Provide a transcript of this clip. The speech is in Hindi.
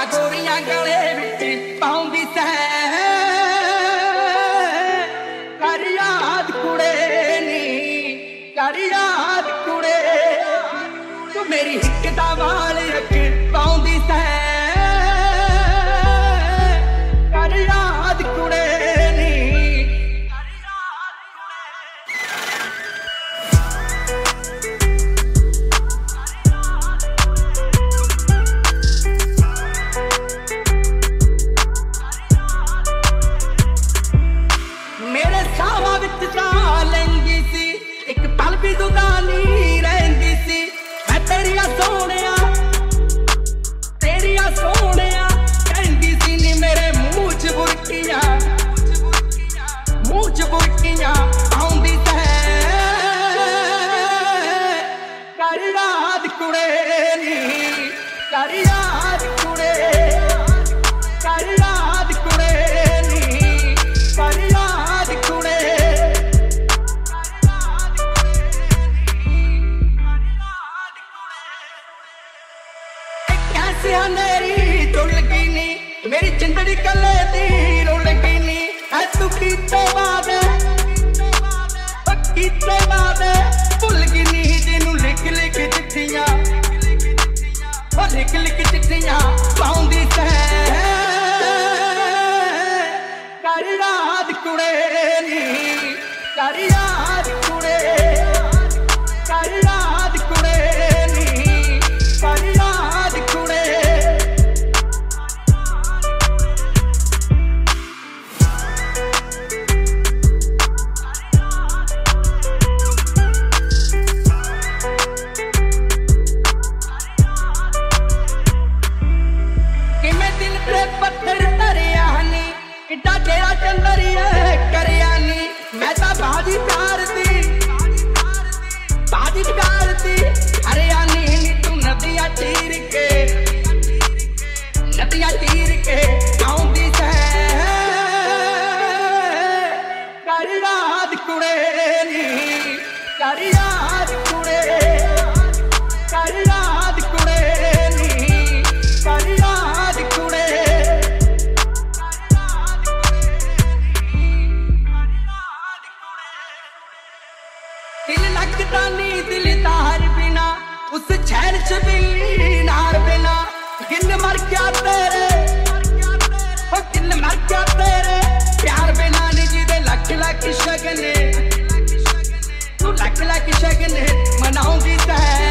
गोरियां गले विच पाउंदी सै कर याद कुड़े नी कर याद कुड़े तू मेरी हिक दा वाल रख पाउंदी सै कर याद कुड़े नी मेरे सावा विच जा लेंदी सी एक पल भी दुकानी रहंदी सी मैं तेरिया सोहणिया कहंदी सी नी मेरे मुंह च बुरकियां आउंदी सै कर याद कुड़े नी कर याद कुड़े कर याद कुड़े नी कर याद कुड़े कैसे अंधेरी चुल गई नी मेरी जिंदड़ी कले दी रुल गई नी है तू कीते वादे भुल गई नी जिन्नू लिख लिख चिट्ठियां पाउंदी सै कर याद कुड़े नी कर याद कुड़े कर याद कुड़े नी कर याद कुड़े कि मैं दिल पे पत्थर धरिया नी किड्डा तेरा चंदरिया करिया नी मैं ता बाजी कारती हरियाणी नी तू नदियां चीर के आउंदी सै कर याद कुड़े नी कर याद कुड़े कर याद कुड़े नी कर याद कुड़े दिल लगता नी दिलदार बिना उस छैल छबीली नार बिना दिल मर गया तेरे दिल मर गया तेरे प्यार बिना नी जिदे लख लख शगने तू लख लख शगने मनाऊंगी सै